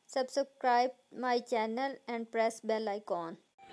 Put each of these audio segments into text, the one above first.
Subscribe my channel and press bell icon.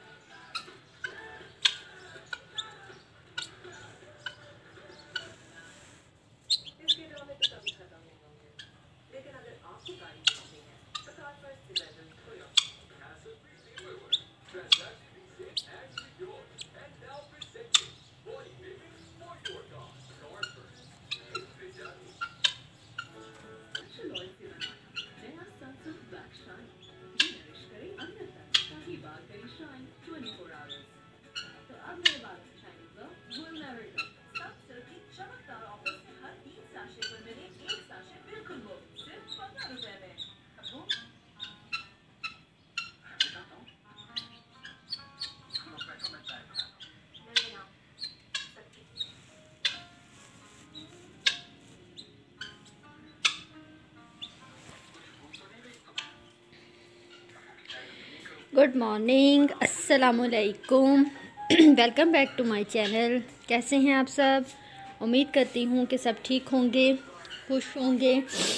Good morning, अस्सलामुअलैकुम। Welcome back to my channel. कैसे हैं आप सब? उम्मीद करती हूँ कि सब ठीक होंगे, खुश होंगे।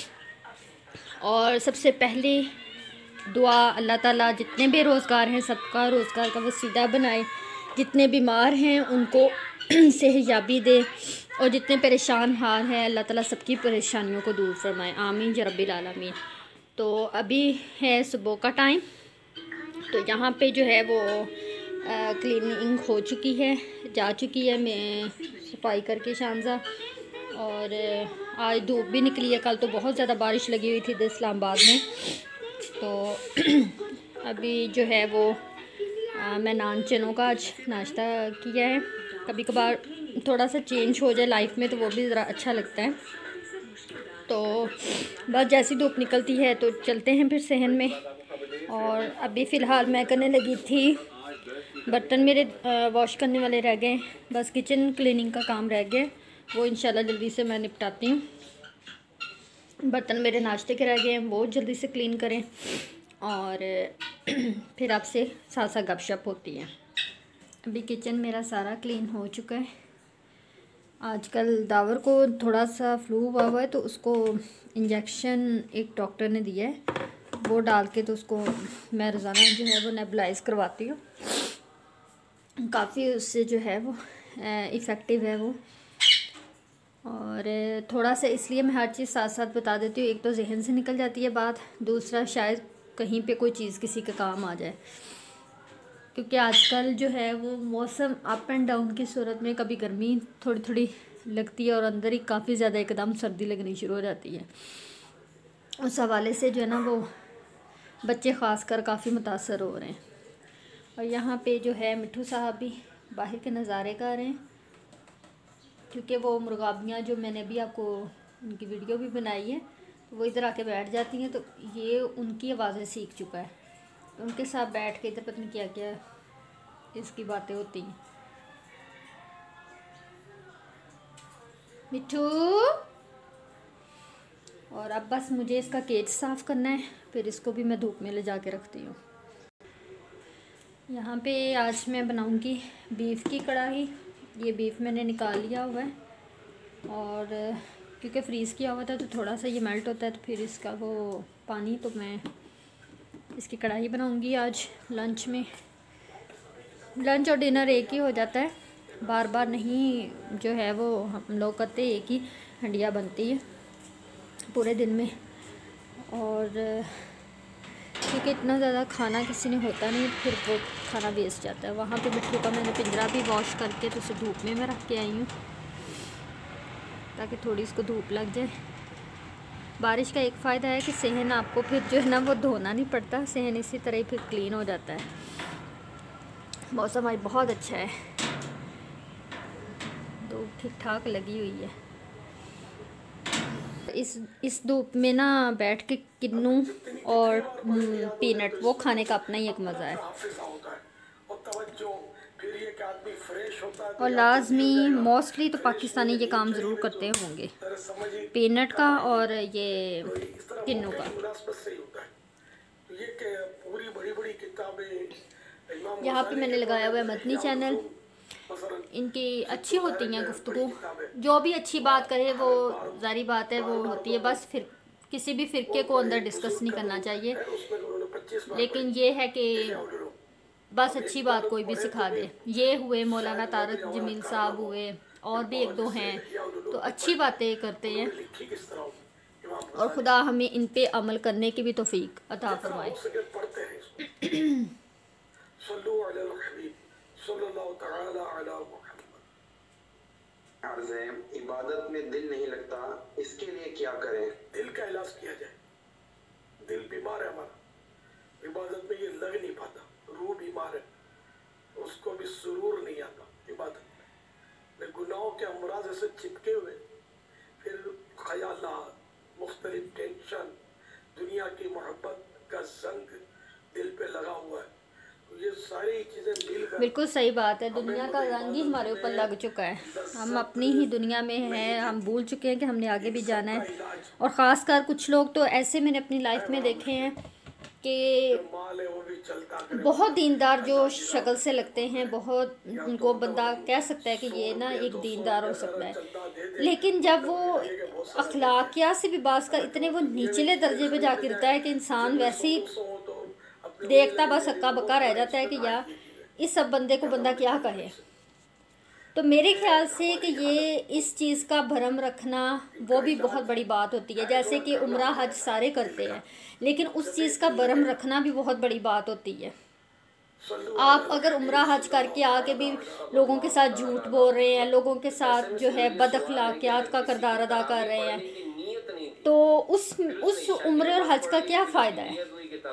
और सबसे पहले दुआ, अल्लाह ताला जितने बेरोज़गार हैं सबका रोज़गार का वसीला बनाए, जितने बीमार हैं उनको सेहतयाबी दे, और जितने परेशान हाल हैं अल्लाह ताला सबकी परेशानियों को दूर फरमाए। आमीन या रब्बिल आलमीन। तो अभी है सुबह का टाइम, तो यहाँ पे जो है वो क्लीनिंग हो चुकी है, जा चुकी है। मैं सफाई करके शानजा, और आज धूप भी निकली है। कल तो बहुत ज़्यादा बारिश लगी हुई थी इस्लामाबाद में। तो अभी जो है वो मैं नान चनों का आज नाश्ता किया है। कभी कभार थोड़ा सा चेंज हो जाए लाइफ में तो वो भी ज़रा अच्छा लगता है। तो बस जैसी धूप निकलती है तो चलते हैं फिर सहन में। और अभी फ़िलहाल मैं करने लगी थी, बर्तन मेरे वॉश करने वाले रह गए, बस किचन क्लीनिंग का काम रह गया, वो इंशाल्लाह जल्दी से मैं निपटाती हूँ। बर्तन मेरे नाश्ते के रह गए हैं, वो जल्दी से क्लीन करें, और फिर आपसे साथ साथ गपशप होती है। अभी किचन मेरा सारा क्लीन हो चुका है। आजकल दावर को थोड़ा सा फ्लू हुआ है, तो उसको इंजेक्शन एक डॉक्टर ने दिया है, वो डाल के तो उसको मैं रोज़ाना जो है वो नेबुलाइज करवाती हूँ। काफ़ी उससे जो है वो इफ़ेक्टिव है वो। और थोड़ा सा इसलिए मैं हर चीज़ साथ साथ बता देती हूँ, एक तो जहन से निकल जाती है बात, दूसरा शायद कहीं पे कोई चीज़ किसी के काम आ जाए। क्योंकि आजकल जो है वो मौसम अप एंड डाउन की सूरत में कभी गर्मी थोड़ी थोड़ी लगती है और अंदर ही काफ़ी ज़्यादा एकदम सर्दी लगनी शुरू हो जाती है। उस हवाले से जो है ना वो बच्चे ख़ास कर काफ़ी मुतासर हो रहे हैं। और यहाँ पे जो है मिठू साहब भी बाहर के नज़ारे कर रहे हैं, क्योंकि वो मुर्गाबियाँ जो मैंने अभी आपको उनकी वीडियो भी बनाई है, तो वो इधर आके बैठ जाती हैं, तो ये उनकी आवाज़ें सीख चुका है। तो उनके साथ बैठ के इधर पता नहीं क्या क्या इसकी बातें होती हैं। मिठू, और अब बस मुझे इसका केज साफ़ करना है, फिर इसको भी मैं धूप में ले जा के रखती हूँ। यहाँ पे आज मैं बनाऊँगी बीफ की कढ़ाई। ये बीफ मैंने निकाल लिया हुआ है, और क्योंकि फ्रीज़ किया हुआ था तो थोड़ा सा ये मेल्ट होता है, तो फिर इसका वो पानी, तो मैं इसकी कढ़ाई बनाऊँगी आज लंच में। लंच और डिनर एक ही हो जाता है, बार बार नहीं जो है वो हम लोग करते, एक ही हंडिया बनती है पूरे दिन में। और क्योंकि इतना ज़्यादा खाना किसी ने होता नहीं, फिर वो खाना वेस्ट जाता है। वहाँ पे मिट्टू का मैंने पिंजरा भी वॉश करके तो उसे धूप में मैं रख के आई हूँ, ताकि थोड़ी इसको धूप लग जाए। बारिश का एक फ़ायदा है कि सहन आपको फिर जो है ना वो धोना नहीं पड़ता, सहन इसी तरह ही फिर क्लीन हो जाता है। मौसम आज बहुत अच्छा है, धूप ठीक ठाक लगी हुई है। इस धूप में ना बैठ के किन्नू और पीनट वो खाने का अपना ही एक मज़ा है। और लाजमी मोस्टली तो पाकिस्तानी ये काम ज़रूर करते होंगे, पीनट का और ये किन्नू का। यहाँ पे मैंने लगाया हुआ है मदनी चैनल, इनकी अच्छी होती हैं गुफ्तगू, जो भी अच्छी बात करे वो जारी बात है वो होती है। बस फिर किसी भी फ़िरके को अंदर डिस्कस नहीं करना चाहिए, लेकिन ये है कि बस अच्छी बात कोई भी सिखा दे। ये हुए मौलाना तारक जमील साहब हुए, और भी एक दो हैं, तो अच्छी बातें करते हैं और खुदा हमें इन पे अमल करने की भी तौफीक अता फरमाए। इबादत में दिल नहीं लगता, इसके लिए क्या करें? दिल का इलाज किया जाए। दिल बीमार है हमारा, इबादत में ये लग नहीं पाता। रूह बीमार है, उसको भी सुरूर नहीं आता इबादत में। गुनाहों के अमराज ऐसे चिपके हुए, फिर ख्यालात, मुख्तलिफ टेंशन, दुनिया की मोहब्बत का जंग दिल पे लगा हुआ है। ये सारी चीजें मिलकर, बिल्कुल सही बात है, दुनिया का रंग ही हमारे ऊपर लग चुका है। हम अपनी ही दुनिया में हैं, हम भूल चुके हैं कि हमने आगे भी जाना है। और ख़ासकर कुछ लोग तो ऐसे मैंने अपनी लाइफ में देखे हैं कि बहुत दीनदार जो शक्ल से लगते हैं, बहुत उनको बंदा कह सकता है कि ये ना एक दीनदार हो सकता है, लेकिन जब वो अखलाकियात से भी बास का इतने वो निचले दर्जे पे जा गिरता है कि इंसान वैसे ही देखता बस हक्का बक्का रह जाता है कि यार इस सब बंदे को बंदा क्या कहे। तो मेरे ख्याल से कि ये इस चीज़ का भरम रखना वो भी बहुत बड़ी बात होती है। जैसे कि उम्रा हज सारे करते हैं, लेकिन उस चीज़ का भरम रखना भी बहुत बड़ी बात होती है। आप अगर उम्रा हज करके आके भी लोगों के साथ झूठ बोल रहे हैं, लोगों के साथ जो है बदअखलाकियात का किरदार अदा कर रहे हैं, तो उस उम्र और हज का क्या फ़ायदा है।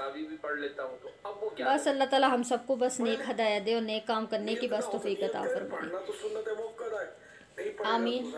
बस अल्लाह ताला हम सबको बस नेक हिदायत दे और नेक काम करने की बस तौफीक अता फरमाए। आमीन।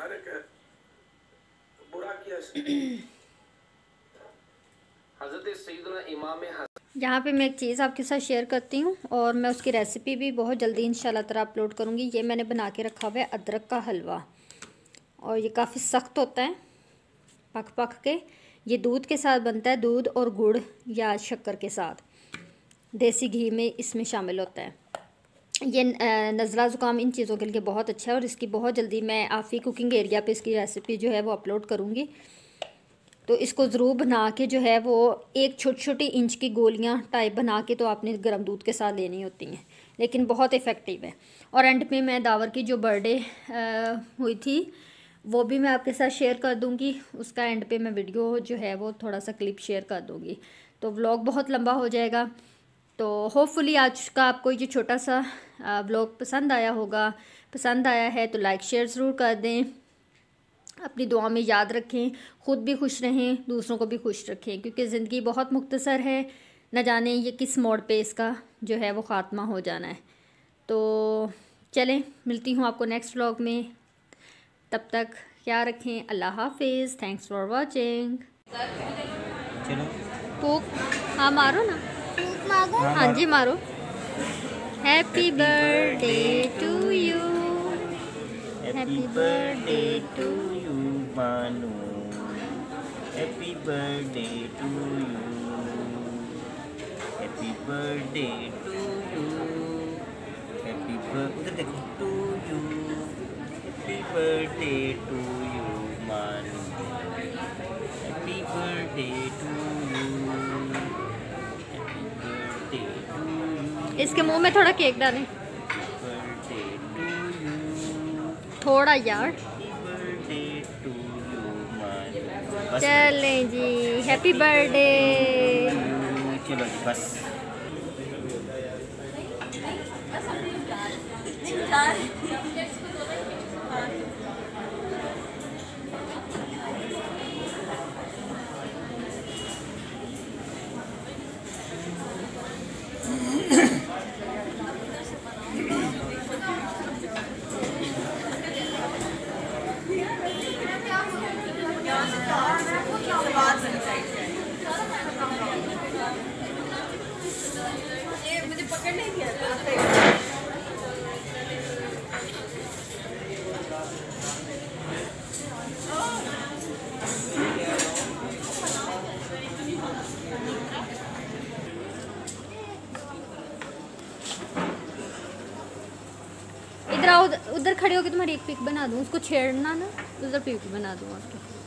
यहाँ पे मैं एक चीज़ आपके साथ शेयर करती हूँ और मैं उसकी रेसिपी भी बहुत जल्दी इंशाल्लाह ताला अपलोड करूँगी। ये मैंने बना के रखा हुआ है अदरक का हलवा, और ये काफ़ी सख्त होता है पक के। ये दूध के साथ बनता है, दूध और गुड़ या शक्कर के साथ, देसी घी में इसमें शामिल होता है। ये नज़ला ज़ुकाम इन चीज़ों के लिए बहुत अच्छा है, और इसकी बहुत जल्दी मैं आफ़ी कुकिंग एरिया पे इसकी रेसिपी जो है वो अपलोड करूँगी। तो इसको ज़रूर बना के जो है वो एक छोटी इंच की गोलियाँ टाइप बना के तो आपने गर्म दूध के साथ लेनी होती हैं, लेकिन बहुत इफ़ेक्टिव है। और एंड में मैं दावर की जो बर्थडे हुई थी वो भी मैं आपके साथ शेयर कर दूंगी। उसका एंड पे मैं वीडियो जो है वो थोड़ा सा क्लिप शेयर कर दूंगी, तो व्लॉग बहुत लंबा हो जाएगा। तो होपफुली आज का आपको ये छोटा सा व्लॉग पसंद आया होगा। पसंद आया है तो लाइक शेयर ज़रूर कर दें। अपनी दुआ में याद रखें, ख़ुद भी खुश रहें, दूसरों को भी खुश रखें, क्योंकि ज़िंदगी बहुत मुख्तसर है, न जाने ये किस मोड़ पे इसका जो है वो ख़ात्मा हो जाना है। तो चलें, मिलती हूँ आपको नेक्स्ट व्लॉग में। तब तक ख्याल रखें। अल्लाह हाफिज़। Thanks for watching. फूक हाँ मारो ना, हाँ जी मारो। Happy birthday to you, happy birthday to you Manu, happy birthday to you, happy birthday to you, happy उधर देखो to you, happy birthday to you Manu, happy birthday to you, happy birthday to you. इसके मुंह में थोड़ा cake डालें, थोड़ा यार। चलें जी, हैप्पी बर्थडे। चलो जी बस। मुझे पकड़ नहीं दिया। इधर आओ, उधर खड़े होके तुम्हारी एक पिक बना दूँ, उसको छेड़ना ना, उधर पिक बना दूँ आपकी।